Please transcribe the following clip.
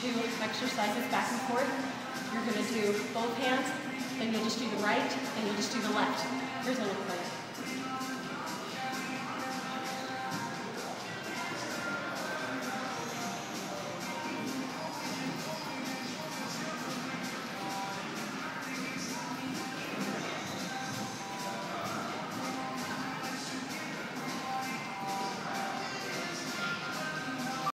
two exercises back and forth. You're going to do both hands, then you'll just do the right, then you'll just do the left. Here's what it looks like.